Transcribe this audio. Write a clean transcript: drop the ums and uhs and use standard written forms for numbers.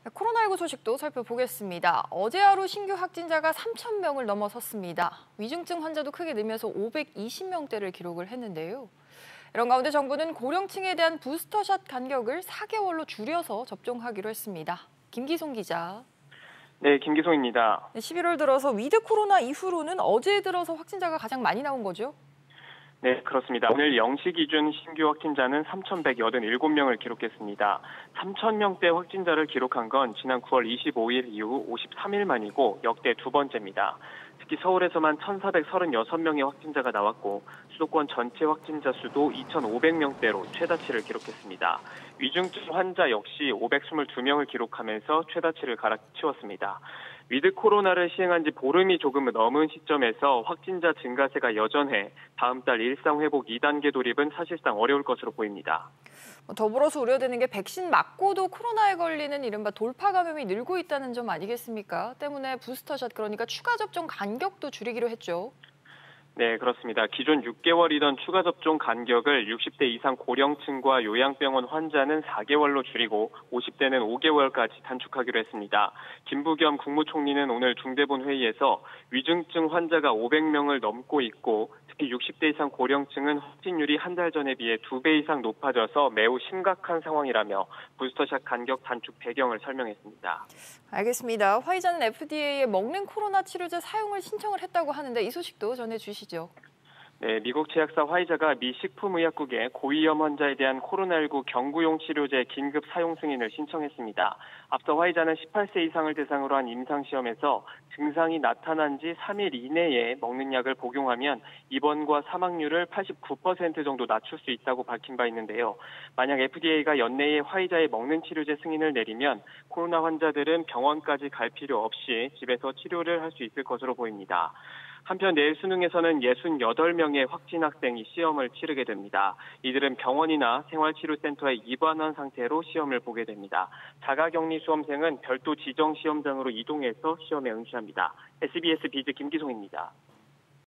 코로나19 소식도 살펴보겠습니다. 어제 하루 신규 확진자가 3,000명을 넘어섰습니다. 위중증 환자도 크게 늘면서 520명대를 기록을 했는데요. 이런 가운데 정부는 고령층에 대한 부스터샷 간격을 4개월로 줄여서 접종하기로 했습니다. 김기송 기자. 네, 김기송입니다. 11월 들어서 위드 코로나 이후로는 어제 들어서 확진자가 가장 많이 나온 거죠? 네, 그렇습니다. 오늘 0시 기준 신규 확진자는 3,187명을 기록했습니다. 3,000명대 확진자를 기록한 건 지난 9월 25일 이후 53일 만이고 역대 두 번째입니다. 특히 서울에서만 1,436명의 확진자가 나왔고 수도권 전체 확진자 수도 2,500명대로 최다치를 기록했습니다. 위중증 환자 역시 522명을 기록하면서 최다치를 갈아치웠습니다. 위드 코로나를 시행한 지 보름이 조금 넘은 시점에서 확진자 증가세가 여전해 다음 달 일상회복 2단계 돌입은 사실상 어려울 것으로 보입니다. 더불어서 우려되는 게 백신 맞고도 코로나에 걸리는 이른바 돌파 감염이 늘고 있다는 점 아니겠습니까? 때문에 부스터샷, 그러니까 추가 접종 간격도 줄이기로 했죠. 네, 그렇습니다. 기존 6개월이던 추가 접종 간격을 60대 이상 고령층과 요양병원 환자는 4개월로 줄이고 50대는 5개월까지 단축하기로 했습니다. 김부겸 국무총리는 오늘 중대본 회의에서 위중증 환자가 500명을 넘고 있고 특히 60대 이상 고령층은 확진율이 한 달 전에 비해 2배 이상 높아져서 매우 심각한 상황이라며 부스터샷 간격 단축 배경을 설명했습니다. 알겠습니다. 화이자는 FDA에 먹는 코로나 치료제 사용을 신청을 했다고 하는데 이 소식도 전해주시죠. 네, 미국 제약사 화이자가 미 식품의약국에 고위험 환자에 대한 코로나19 경구용 치료제 긴급 사용 승인을 신청했습니다. 앞서 화이자는 18세 이상을 대상으로 한 임상시험에서 증상이 나타난 지 3일 이내에 먹는 약을 복용하면 입원과 사망률을 89% 정도 낮출 수 있다고 밝힌 바 있는데요. 만약 FDA가 연내에 화이자의 먹는 치료제 승인을 내리면 코로나 환자들은 병원까지 갈 필요 없이 집에서 치료를 할 수 있을 것으로 보입니다. 한편 내일 수능에서는 68명의 확진 학생이 시험을 치르게 됩니다. 이들은 병원이나 생활치료센터에 입원한 상태로 시험을 보게 됩니다. 자가격리 수험생은 별도 지정 시험장으로 이동해서 시험에 응시합니다. SBS 비즈 김기송입니다.